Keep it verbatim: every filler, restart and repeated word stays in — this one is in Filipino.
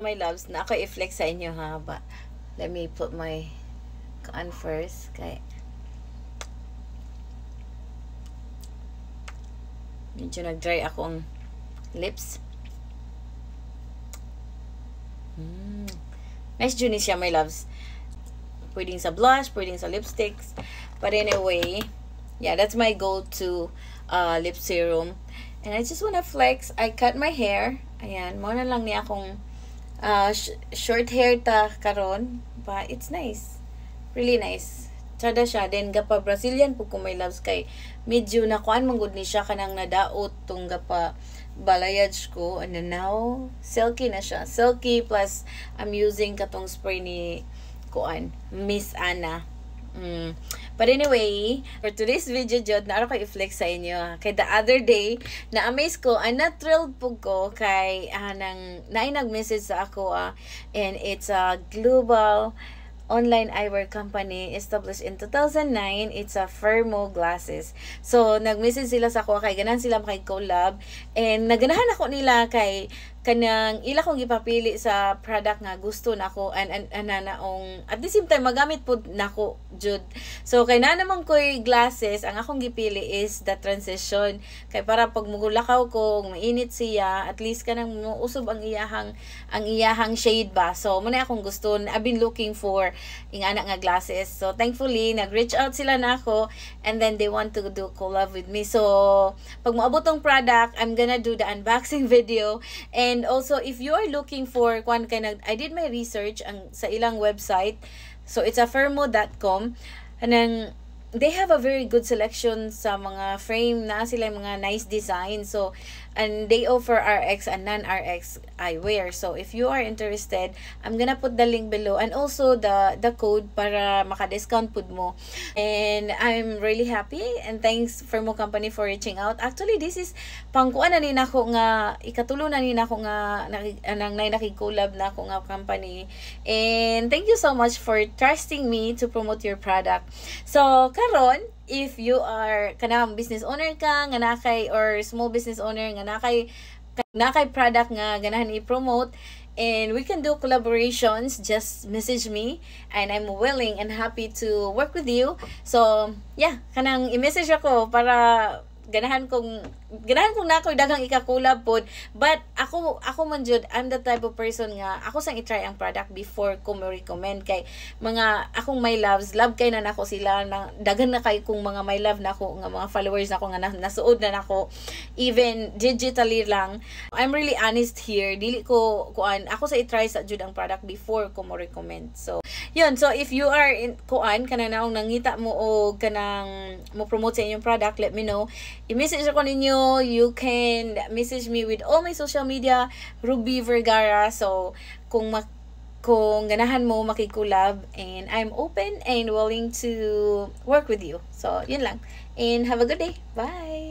my loves, na ako i-flex sa inyo ha, but let me put my on first. Okay. Medyo nag-dry akong lips. Mm. Nice Junie siya, my loves. Pwedeng sa blush, pwedeng sa lipsticks. But anyway, yeah, that's my go-to uh, lip serum. And I just wanna flex. I cut my hair. Ayan, mo na lang niya akong uh, sh short hair ta karon. But it's nice. Really nice. Tsada siya. Then, gapa Brazilian po kung may loves kay medyo nakuan manggod ni siya kanang nadaot tong gapa balayage ko. And then now, silky na siya. Silky plus I'm using katong spray ni kuan, Miss Anna. Mm. But anyway, for today's video, Jod, naaro ko i-flex sa inyo. Kay the other day, na-amaze ko, ah, na-thrilled po ko kay ah, nang, na nag-message sa ako, ah, and it's a global online eyewear company established in two thousand nine. It's a Fermo glasses. So, nag-message sila sa ako, kay ganahan sila makig-collab, and naganahan ako nila kay kanang ila kong gipapili sa product nga gusto nako and and ananaong at the same time magamit pud nako jud. So kay na naman koy glasses, ang akong gipili is the transition kay para pag mugulakaw ko kung mainit siya, at least kanang usob ang iyahang ang iyahang shade ba. So mo na akong gusto. I've been looking for ingana nga glasses. So thankfully nag-reach out sila nako, and then they want to do collab with me. So pag moabot tong product, I'm gonna do the unboxing video. And And also, if you are looking for kwan kay nag I did my research ang sa ilang website. So it's a fermo dot com, and then they have a very good selection sa mga frame na sila mga nice design. So and they offer R X and non-R X eyewear. So if you are interested, I'm gonna put the link below and also the the code para maka-discount pud mo. And I'm really happy, and thanks Fermo company for reaching out. Actually, this is pangkuan na ni nako nga ikatulo na ni nako nga nang nay nakig-collab na ako nga company. And thank you so much for trusting me to promote your product. So karon, if you are kanang business owner ka nga nakay, or small business owner nga nakay nakay product nga ganahan i-promote, and we can do collaborations, just message me and I'm willing and happy to work with you. So yeah, kanang i-message ako para ganahan kong ganahan kong nakoy daghang ika-collab pod. But ako ako man jud, I'm the type of person nga ako sang i-try ang product before ko mo recommend kay mga akong my loves, love kay na nako sila, na daghan na kay kung mga my love nako nga mga followers nako nga na, nasuod na nako even digitally lang. I'm really honest here, dili ko kuan ako sa i-try sa jud ang product before ko mo recommend. So yun, so if you are in kuan kanang naong nangita mo o kanang mo promote sa inyong product, let me know. I-message ako ninyo. You can message me with all my social media, Ruby Vergara. So, kung mak kung ganahan mo makig-collab, and I'm open and willing to work with you. So, yun lang. And have a good day. Bye!